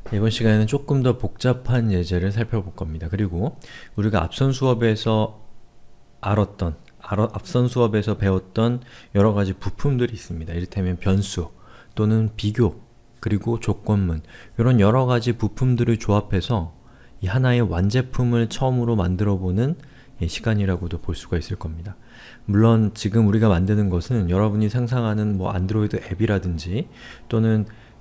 이번 시간에는 조금 더 복잡한 예제를 살펴볼 겁니다. 그리고 우리가 앞선 수업에서 배웠던 여러 가지 부품들이 있습니다. 이를테면 변수 또는 비교 그리고 조건문 이런 여러 가지 부품들을 조합해서 이 하나의 완제품을 처음으로 만들어보는 시간이라고도 볼 수가 있을 겁니다. 물론 지금 우리가 만드는 것은 여러분이 상상하는 안드로이드 앱이라든지 또는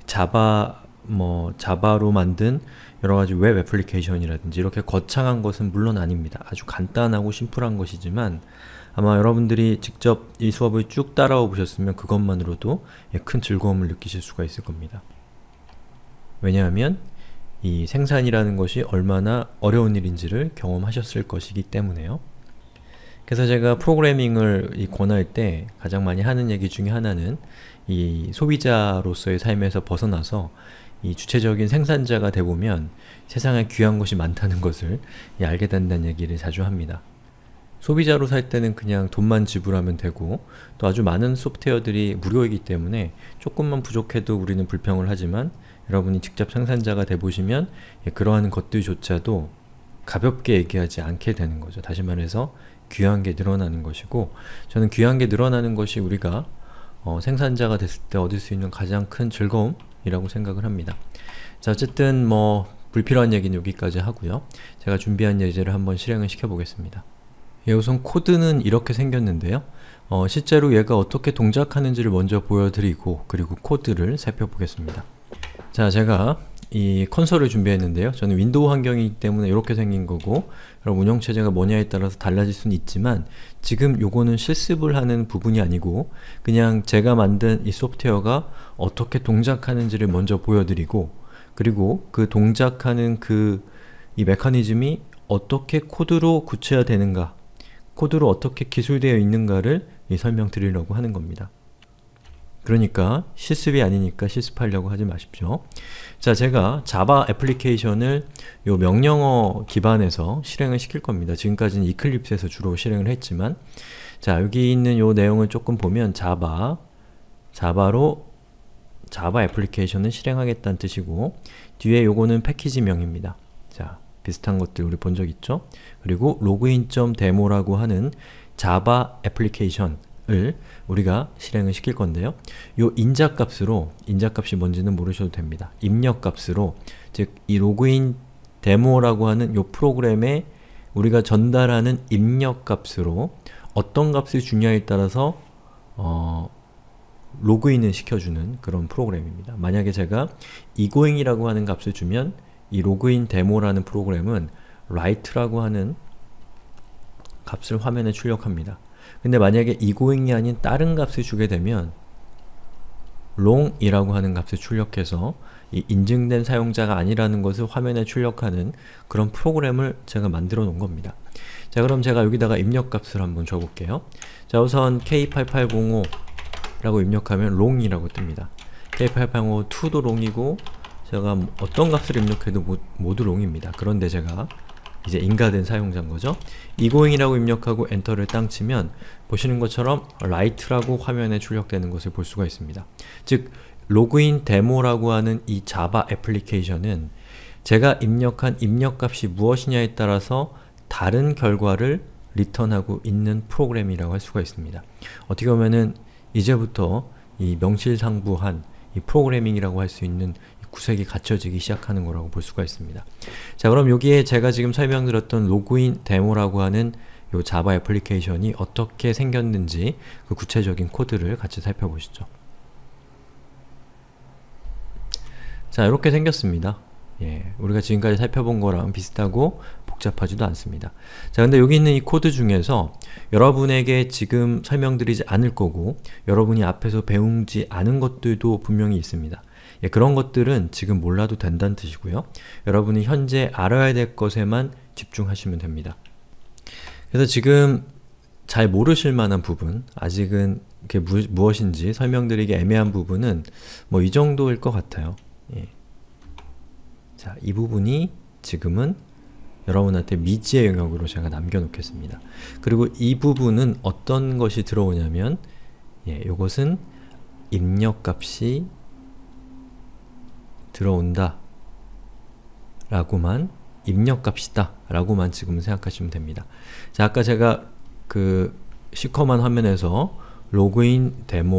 자바로 만든 여러가지 웹 애플리케이션이라든지 이렇게 거창한 것은 물론 아닙니다. 아주 간단하고 심플한 것이지만 아마 여러분들이 직접 이 수업을 쭉 따라와 보셨으면 그것만으로도 큰 즐거움을 느끼실 수가 있을 겁니다. 왜냐하면 이 생산이라는 것이 얼마나 어려운 일인지를 경험하셨을 것이기 때문에요. 그래서 제가 프로그래밍을 권할 때 가장 많이 하는 얘기 중에 하나는 이 소비자로서의 삶에서 벗어나서 이 주체적인 생산자가 되보면 세상에 귀한 것이 많다는 것을 알게 된다는 얘기를 자주 합니다. 소비자로 살 때는 그냥 돈만 지불하면 되고 또 아주 많은 소프트웨어들이 무료이기 때문에 조금만 부족해도 우리는 불평을 하지만 여러분이 직접 생산자가 돼보시면 그러한 것들조차도 가볍게 얘기하지 않게 되는 거죠. 다시 말해서 귀한 게 늘어나는 것이고 저는 귀한 게 늘어나는 것이 우리가 생산자가 됐을 때 얻을 수 있는 가장 큰 즐거움이라고 생각을 합니다. 자, 어쨌든 불필요한 얘기는 여기까지 하고요. 제가 준비한 예제를 한번 실행을 시켜보겠습니다. 우선 코드는 이렇게 생겼는데요. 실제로 얘가 어떻게 동작하는지를 먼저 보여드리고 그리고 코드를 살펴보겠습니다. 자, 제가 이 콘솔을 준비했는데요. 저는 윈도우 환경이기 때문에 이렇게 생긴 거고 여러분 운영체제가 뭐냐에 따라서 달라질 수는 있지만 지금 요거는 실습을 하는 부분이 아니고 그냥 제가 만든 이 소프트웨어가 어떻게 동작하는지를 먼저 보여드리고 그리고 그 동작하는 이 메커니즘이 어떻게 코드로 구체화되는가 코드로 어떻게 기술되어 있는가를 설명드리려고 하는 겁니다. 그러니까 실습이 아니니까 실습하려고 하지 마십시오. 자, 제가 자바 애플리케이션을 요 명령어 기반에서 실행을 시킬 겁니다. 지금까지는 이클립스에서 주로 실행을 했지만 자, 여기 있는 요 내용을 조금 보면 자바로 자바 애플리케이션을 실행하겠다는 뜻이고 뒤에 요거는 패키지명입니다. 자, 비슷한 것들 우리 본 적 있죠? 그리고 login.demo라고 하는 자바 애플리케이션을 우리가 실행을 시킬 건데요. 요 인자값이 뭔지는 모르셔도 됩니다. 입력값으로 즉 이 로그인 데모라고 하는 요 프로그램에 우리가 전달하는 입력값으로 어떤 값이 중요하에 따라서 로그인을 시켜주는 그런 프로그램입니다. 만약에 제가 egoing이라고 하는 값을 주면 이 로그인 데모라는 프로그램은 write라고 하는 값을 화면에 출력합니다. 근데 만약에 egoing이 아닌 다른 값을 주게 되면 long이라고 하는 값을 출력해서 이 인증된 사용자가 아니라는 것을 화면에 출력하는 그런 프로그램을 제가 만들어 놓은 겁니다. 자, 그럼 제가 여기다가 입력값을 한번 줘볼게요. 자, 우선 K8805 라고 입력하면 long이라고 뜹니다. K8805-2도 long이고 제가 어떤 값을 입력해도 모두 long입니다. 그런데 제가 이제 인가된 사용자인 거죠. egoing이라고 입력하고 엔터를 땅 치면 보시는 것처럼 write라고 화면에 출력되는 것을 볼 수가 있습니다. 즉, 로그인 데모라고 하는 이 자바 애플리케이션은 제가 입력한 입력값이 무엇이냐에 따라서 다른 결과를 리턴하고 있는 프로그램이라고 할 수가 있습니다. 어떻게 보면은 이제부터 이 명실상부한 이 프로그래밍이라고 할 수 있는 구색이 갖춰지기 시작하는 거라고 볼 수가 있습니다. 자, 그럼 여기에 제가 지금 설명드렸던 로그인 데모라고 하는 요 자바 애플리케이션이 어떻게 생겼는지 그 구체적인 코드를 같이 살펴보시죠. 자, 이렇게 생겼습니다. 우리가 지금까지 살펴본 거랑 비슷하고 복잡하지도 않습니다. 자, 근데 여기 있는 이 코드 중에서 여러분에게 지금 설명드리지 않을 거고 여러분이 앞에서 배우지 않은 것들도 분명히 있습니다. 그런 것들은 지금 몰라도 된다는 뜻이고요. 여러분이 현재 알아야 될 것에만 집중하시면 됩니다. 그래서 지금 잘 모르실 만한 부분, 아직은 그게 무엇인지 설명드리기 애매한 부분은 이 정도일 것 같아요. 자, 이 부분이 지금은 여러분한테 미지의 영역으로 제가 남겨놓겠습니다. 그리고 이 부분은 어떤 것이 들어오냐면 요것은 입력값이 들어온다 라고만 입력값이다 라고만 지금 생각하시면 됩니다. 자, 아까 제가 그 시커먼 화면에서 로그인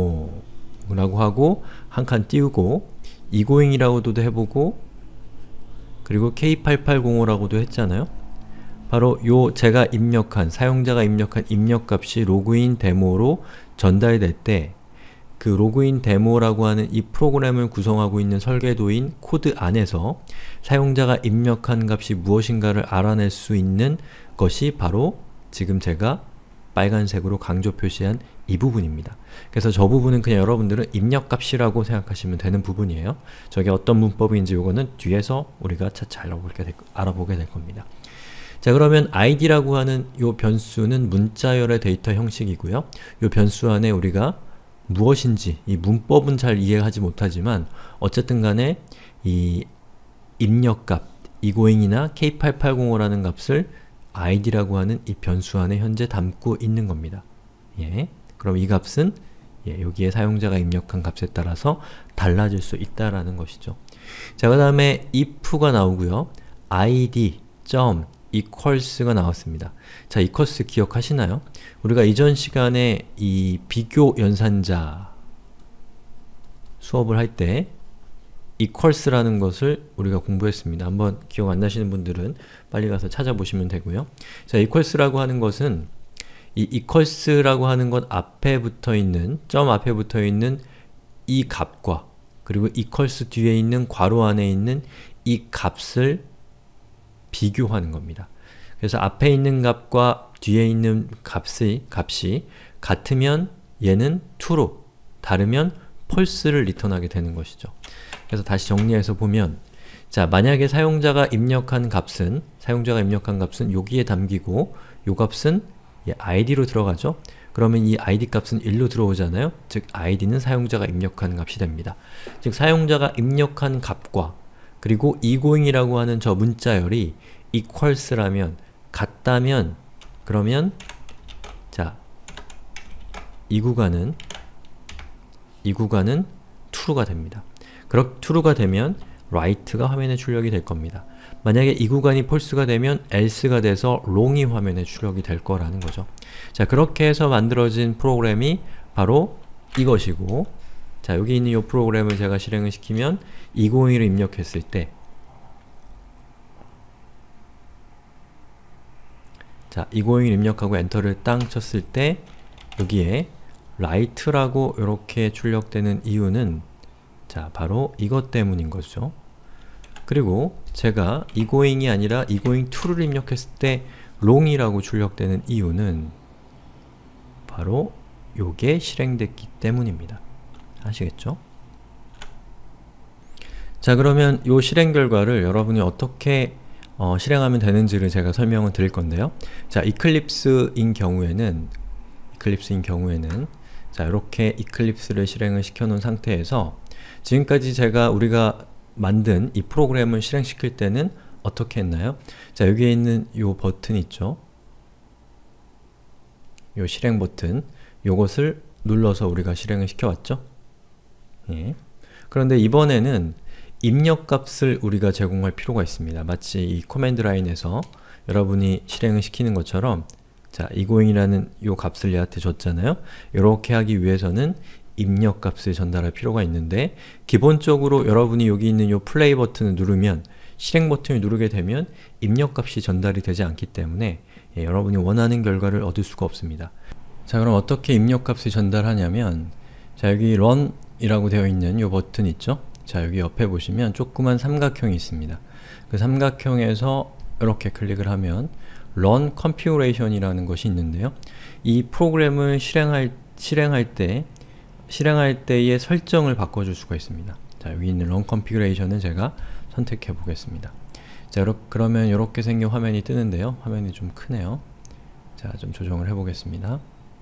데모라고 하고 한 칸 띄우고 egoing이라고도 해보고 그리고 K8805라고도 했잖아요. 바로 요 제가 입력한, 사용자가 입력한 입력값이 로그인 데모로 전달이 될 때 그 로그인 데모라고 하는 이 프로그램을 구성하고 있는 설계도인 코드 안에서 사용자가 입력한 값이 무엇인가를 알아낼 수 있는 것이 바로 지금 제가 빨간색으로 강조 표시한 이 부분입니다. 그래서 저 부분은 그냥 여러분들은 입력값이라고 생각하시면 되는 부분이에요. 저게 어떤 문법인지 요거는 뒤에서 우리가 차차 알아보게 될 겁니다. 자, 그러면 id라고 하는 요 변수는 문자열의 데이터 형식이고요. 요 변수 안에 우리가 무엇인지, 이 문법은 잘 이해하지 못하지만 어쨌든 간에 이 입력값, egoing이나 K8805라는 값을 id라고 하는 이 변수 안에 현재 담고 있는 겁니다. 예. 그럼 이 값은 여기에 사용자가 입력한 값에 따라서 달라질 수 있다라는 것이죠. 자, 그 다음에 if가 나오고요. id, equals가 나왔습니다. 자, equals 기억하시나요? 우리가 이전 시간에 이 비교 연산자 수업을 할 때 equals라는 것을 우리가 공부했습니다. 한번 기억 안 나시는 분들은 빨리 가서 찾아보시면 되고요. 자, equals라고 하는 것은 이 equals라고 하는 것 앞에 붙어있는, 점 앞에 붙어있는 이 값과 그리고 equals 뒤에 있는 괄호 안에 있는 이 값을 비교하는 겁니다. 그래서 앞에 있는 값과 뒤에 있는 값이 같으면 얘는 true로, 다르면 false를 리턴하게 되는 것이죠. 그래서 다시 정리해서 보면, 자, 만약에 사용자가 입력한 값은 여기에 담기고 요 값은 id로 들어가죠? 그러면 이 id 값은 1로 들어오잖아요? 즉 id는 사용자가 입력한 값이 됩니다. 즉 사용자가 입력한 값과 그리고 egoing이라고 하는 저 문자열이 equals라면, 같다면, 그러면 자, 이 구간은 true가 됩니다. true가 되면 right가 화면에 출력이 될 겁니다. 만약에 이 구간이 false가 되면 else가 돼서 wrong이 화면에 출력이 될 거라는 거죠. 자, 그렇게 해서 만들어진 프로그램이 바로 이것이고, 자, 여기 있는 이 프로그램을 제가 실행을 시키면 egoing을 입력했을 때, 자, egoing을 입력하고 엔터를 땅 쳤을 때 여기에 right라고 이렇게 출력되는 이유는 자, 바로 이것 때문인 거죠. 그리고 제가 egoing이 아니라 egoing2를 입력했을 때 wrong이라고 출력되는 이유는 바로 요게 실행됐기 때문입니다. 아시겠죠? 자, 그러면 요 실행 결과를 여러분이 어떻게 실행하면 되는지를 제가 설명을 드릴 건데요. 자, 이클립스인 경우에는 자, 이렇게 이클립스를 실행을 시켜 놓은 상태에서 지금까지 우리가 만든 이 프로그램을 실행시킬 때는 어떻게 했나요? 자, 여기에 있는 요 버튼 있죠? 요 실행 버튼, 요것을 눌러서 우리가 실행을 시켜왔죠? 예. 그런데 이번에는 입력값을 우리가 제공할 필요가 있습니다. 마치 이 커맨드 라인에서 여러분이 실행을 시키는 것처럼, 자, egoing이라는 요 값을 얘한테 줬잖아요? 이렇게 하기 위해서는 입력값을 전달할 필요가 있는데, 기본적으로 여러분이 여기 있는 요 플레이 버튼을 누르면, 실행 버튼을 누르게 되면 입력값이 전달이 되지 않기 때문에 여러분이 원하는 결과를 얻을 수가 없습니다. 자, 그럼 어떻게 입력값을 전달하냐면, 자, 여기 run 이라고 되어 있는 요 버튼 있죠? 자, 여기 옆에 보시면 조그만 삼각형이 있습니다. 그 삼각형에서 이렇게 클릭을 하면 run configuration 이라는 것이 있는데요. 이 프로그램을 실행할 때의 설정을 바꿔줄 수가 있습니다. 자, 여기 있는 run configuration을 제가 선택해 보겠습니다. 자, 그러면 이렇게 생긴 화면이 뜨는데요. 화면이 좀 크네요. 자, 좀 조정을 해 보겠습니다.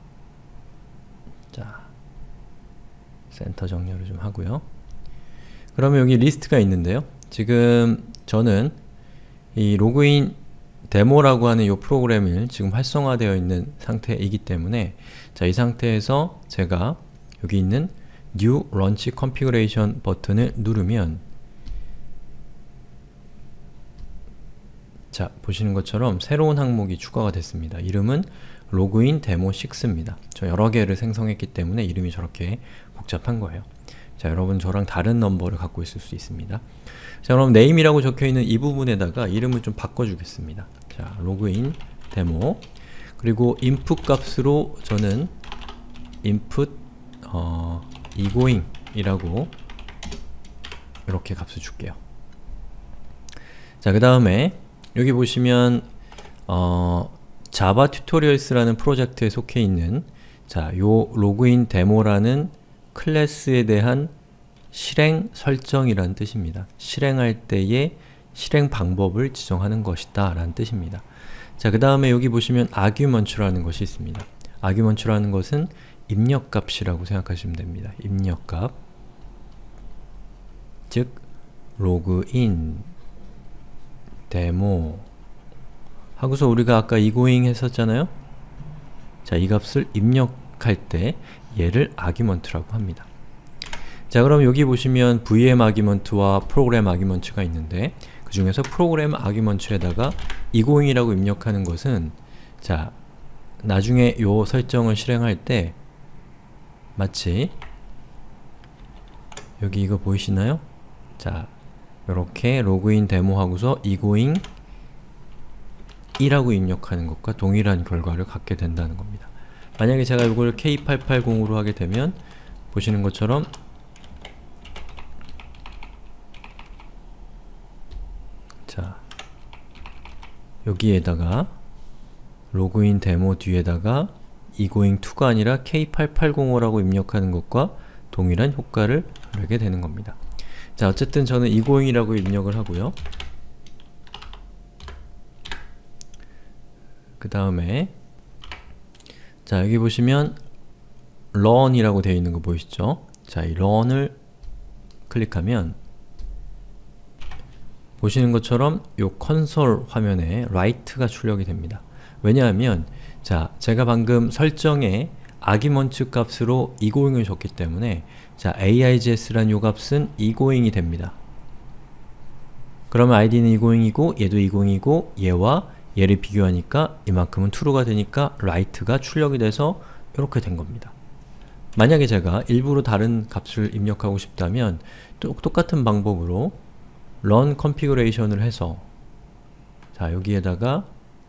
자, 센터 정렬을 좀 하고요. 그러면 여기 리스트가 있는데요. 지금 저는 이 로그인 데모라고 하는 이 프로그램을 지금 활성화되어 있는 상태이기 때문에, 자, 이 상태에서 제가 여기 있는 New Launch Configuration 버튼을 누르면 자, 보시는 것처럼 새로운 항목이 추가가 됐습니다. 이름은 로그인 데모 6입니다. 저 여러 개를 생성했기 때문에 이름이 저렇게 복잡한 거예요. 자, 여러분 저랑 다른 넘버를 갖고 있을 수 있습니다. 자, 그럼 name이라고 적혀있는 이 부분에다가 이름을 좀 바꿔주겠습니다. 자, 로그인 데모, 그리고 input 값으로 저는 input egoing 이라고 이렇게 값을 줄게요. 자, 그 다음에 여기 보시면 자바 튜토리얼스라는 프로젝트에 속해 있는 자, 요 로그인 데모라는 클래스에 대한 실행 설정이라는 뜻입니다. 실행할 때의 실행 방법을 지정하는 것이다 라는 뜻입니다. 자, 그 다음에 여기 보시면 argument라는 것이 있습니다. argument라는 것은 입력값이라고 생각하시면 됩니다. 입력값, 즉 로그인 데모 하고서 우리가 아까 egoing 했었잖아요? 자, 이 값을 입력할 때 얘를 argument라고 합니다. 자, 그럼 여기 보시면 VM argument와 program argument가 있는데 그 중에서 program argument에다가 egoing이라고 입력하는 것은 자, 나중에 요 설정을 실행할 때 마치 여기 이거 보이시나요? 자, 요렇게 로그인 데모 하고서 egoing 이라고 입력하는 것과 동일한 결과를 갖게 된다는 겁니다. 만약에 제가 이걸 K880으로 하게 되면 보시는 것처럼 자, 여기에다가 로그인 데모 뒤에다가 egoing2가 아니라 K8805라고 입력하는 것과 동일한 효과를 내게 되는 겁니다. 자, 어쨌든 저는 egoing이라고 입력을 하고요. 그 다음에 자, 여기 보시면 run이라고 되어 있는 거 보이시죠? 자, 이 run을 클릭하면 보시는 것처럼 요 콘솔 화면에 write가 출력이 됩니다. 왜냐하면 자, 제가 방금 설정에 argument 값으로 egoing을 줬기 때문에 자, AIGS란 요 값은 egoing이 됩니다. 그러면 id는 egoing이고 얘도 egoing이고 얘와 얘를 비교하니까 이만큼은 true가 되니까 write가 출력이 돼서 이렇게 된 겁니다. 만약에 제가 일부러 다른 값을 입력하고 싶다면 똑같은 방법으로 run configuration을 해서 자, 여기에다가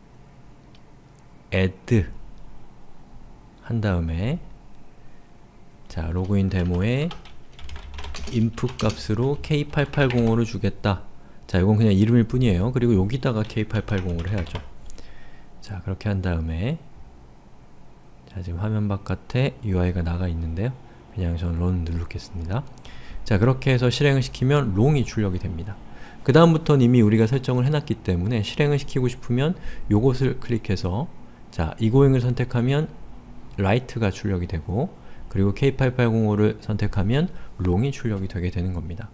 add 한 다음에 자, 로그인 데모에 input 값으로 K8805를 주겠다. 자, 이건 그냥 이름일 뿐이에요. 그리고 여기다가 K880을 해야죠. 자, 그렇게 한 다음에 자, 지금 화면 바깥에 UI가 나가 있는데요. 그냥 저는 run 누르겠습니다. 자, 그렇게 해서 실행을 시키면 롱이 출력이 됩니다. 그 다음부터는 이미 우리가 설정을 해놨기 때문에 실행을 시키고 싶으면 요것을 클릭해서 자, egoing을 선택하면 write가 출력이 되고 그리고 K8805를 선택하면 롱이 출력이 되게 되는 겁니다.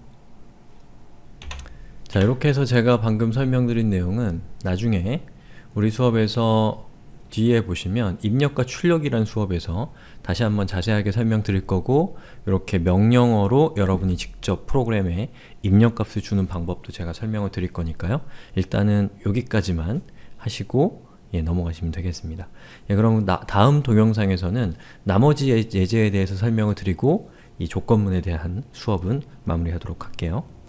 자, 이렇게 해서 제가 방금 설명드린 내용은 나중에 우리 수업에서 뒤에 보시면 입력과 출력이란 수업에서 다시 한번 자세하게 설명드릴 거고 이렇게 명령어로 여러분이 직접 프로그램에 입력값을 주는 방법도 제가 설명을 드릴 거니까요. 일단은 여기까지만 하시고 넘어가시면 되겠습니다. 그럼 다음 동영상에서는 나머지 예제에 대해서 설명을 드리고 이 조건문에 대한 수업은 마무리하도록 할게요.